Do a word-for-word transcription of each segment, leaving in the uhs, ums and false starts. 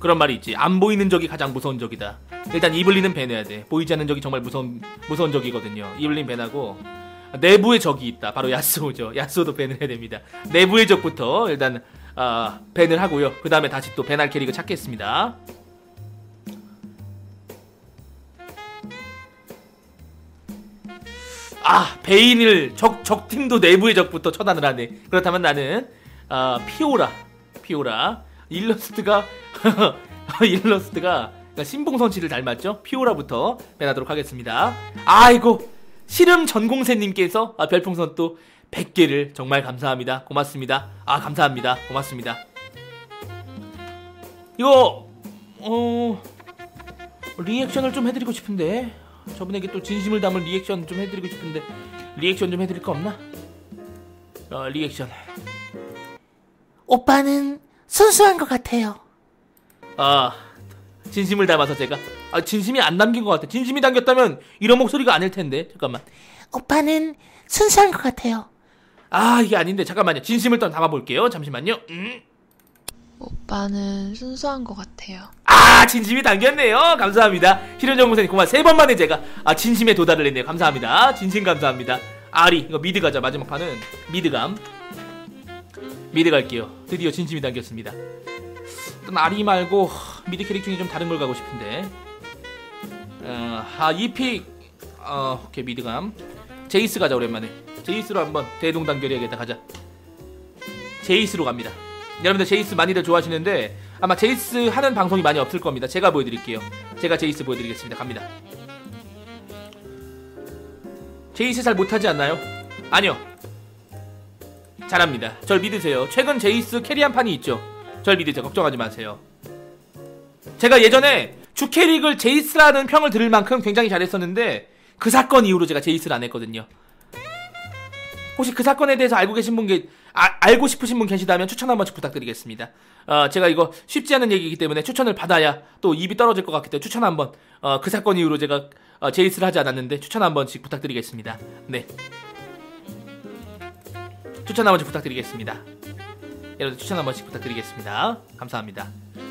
그런 말이 있지. 안 보이는 적이 가장 무서운 적이다. 일단 이블린은 배내야 돼. 보이지 않는 적이 정말 무서운 무서운 적이거든요. 이블린 배나고 내부의 적이 있다. 바로 야스오죠. 야스오도 밴을 해야 됩니다. 내부의 적부터 일단 어, 밴을 하고요. 그 다음에 다시 또 밴할 캐릭을 찾겠습니다. 아, 베인을 적, 적팀도 내부의 적부터 처단을 하네. 그렇다면 나는 어, 피오라 피오라 일러스트가 일러스트가 그러니까 신봉선 씨를 닮았죠? 피오라부터 밴하도록 하겠습니다. 아이고, 시름 전공세님께서 아, 별풍선 또 백 개를 정말 감사합니다. 고맙습니다. 아, 감사합니다. 고맙습니다. 이거 어 리액션을 좀 해드리고 싶은데, 저분에게 또 진심을 담은 리액션 좀 해드리고 싶은데 리액션 좀 해드릴 거 없나? 어, 리액션. 오빠는 순수한 것 같아요. 아, 진심을 담아서 제가 아, 진심이 안 담긴 것 같아. 진심이 담겼다면 이런 목소리가 아닐 텐데. 잠깐만. 오빠는 순수한 것 같아요. 아, 이게 아닌데. 잠깐만요. 진심을 좀 담아볼게요. 잠시만요. 음. 오빠는 순수한 것 같아요. 아, 진심이 담겼네요. 감사합니다. 희련정 선생님 고마워. 세 번 만에 제가 아, 진심에 도달을 했네요. 감사합니다. 진심 감사합니다. 아리, 이거 미드 가자. 마지막 판은 미드감. 미드 갈게요. 드디어 진심이 담겼습니다. 일단 아리 말고 미드 캐릭 중에 좀 다른 걸 가고 싶은데. 어, 아, 이 픽 어, 오케이, 미드감. 제이스 가자. 오랜만에 제이스로 한번 대동단결해야겠다. 가자. 제이스로 갑니다. 여러분들 제이스 많이들 좋아하시는데 아마 제이스 하는 방송이 많이 없을 겁니다. 제가 보여드릴게요. 제가 제이스 보여드리겠습니다. 갑니다. 제이스 잘 못하지 않나요? 아니요, 잘합니다. 절 믿으세요. 최근 제이스 캐리한 판이 있죠. 절 믿으세요. 걱정하지 마세요. 제가 예전에 주 캐릭을 제이스라는 평을 들을 만큼 굉장히 잘했었는데 그 사건 이후로 제가 제이스를 안 했거든요. 혹시 그 사건에 대해서 알고 계신 분, 게, 아, 알고 싶으신 분 계시다면 추천 한 번씩 부탁드리겠습니다. 어, 제가 이거 쉽지 않은 얘기이기 때문에 추천을 받아야 또 입이 떨어질 것 같기 때문에 추천 한 번, 어, 그 사건 이후로 제가 어, 제이스를 하지 않았는데 추천 한 번씩 부탁드리겠습니다. 네. 추천 한 번씩 부탁드리겠습니다. 여러분 추천 한 번씩 부탁드리겠습니다. 감사합니다.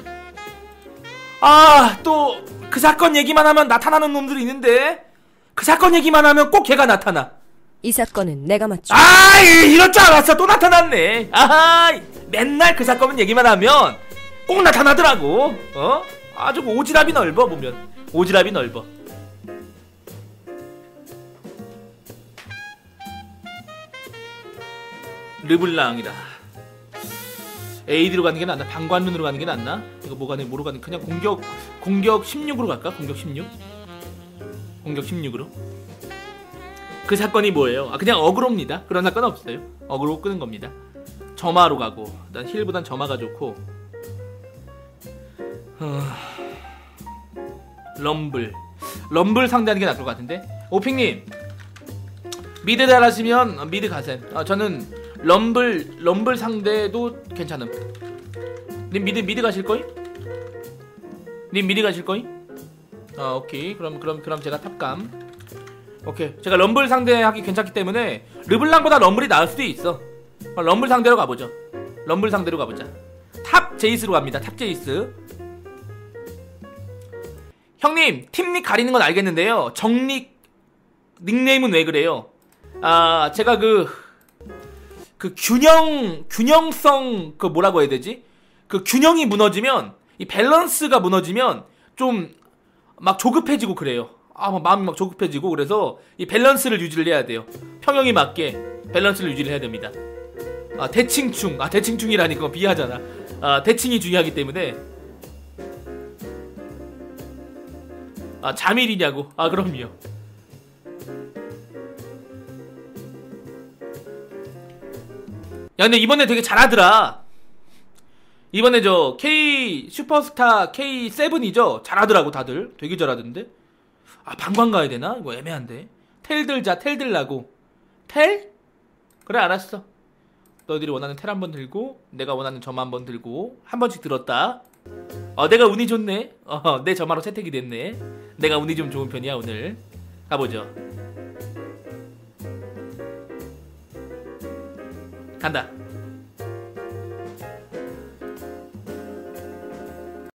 아, 또 그 사건 얘기만 하면 나타나는 놈들이 있는데 그 사건 얘기만 하면 꼭 걔가 나타나. 이 사건은 내가 맞죠. 아, 이럴 줄 알았어. 또 나타났네. 아하, 맨날 그 사건 얘기만 하면 꼭 나타나더라고. 어? 아주 오지랖이 넓어. 보면 오지랖이 넓어. 르블랑이다. 에이디로 가는 게 낫나? 방관문으로 가는 게 낫나? 이거 뭐 가는, 뭐로 가는? 그냥 공격 공격 십육으로 갈까? 공격 십육? 공격 십육으로? 그 사건이 뭐예요? 아, 그냥 어그로입니다. 그런 사건 없어요. 어그로 끄는 겁니다. 점화로 가고, 일단 힐보단 점화가 좋고. 어... 럼블 럼블 상대하는 게 나을 것 같은데. 오핑님 미드 잘하시면 미드 가셈. 아, 저는 럼블 럼블 상대도 괜찮음. 님 미드 미드 가실 거임? 님 미드 가실 거임? 아, 오케이. 그럼 그럼 그럼 제가 탑감. 오케이. 제가 럼블 상대하기 괜찮기 때문에 르블랑보다 럼블이 나을 수도 있어. 럼블 상대로 가보죠. 럼블 상대로 가보자. 탑 제이스로 갑니다. 탑 제이스. 형님 팀닉 가리는 건 알겠는데요, 정닉 닉네임은 왜 그래요? 아, 제가 그 그 균형 균형성 그 뭐라고 해야 되지? 그 균형이 무너지면, 이 밸런스가 무너지면 좀 막 조급해지고 그래요. 아, 막 마음이 막 조급해지고. 그래서 이 밸런스를 유지를 해야 돼요. 평형이 맞게 밸런스를 유지를 해야 됩니다. 아, 대칭충. 아, 대칭충이라니 그거 비하잖아. 아, 대칭이 중요하기 때문에. 아, 자밀이냐고. 아, 그럼요. 야, 근데 이번에 되게 잘하더라. 이번에 저 K 슈퍼스타 케이 세븐이죠? 잘하더라고. 다들 되게 잘하던데. 아, 방광 가야 되나? 이거 애매한데. 텔 들자. 텔 들라고. 텔? 그래, 알았어. 너희들이 원하는 텔 한번 들고 내가 원하는 점화 한번 들고 한 번씩 들었다. 어, 내가 운이 좋네. 어, 내 점화로 채택이 됐네. 내가 운이 좀 좋은 편이야 오늘. 가보죠. 간다.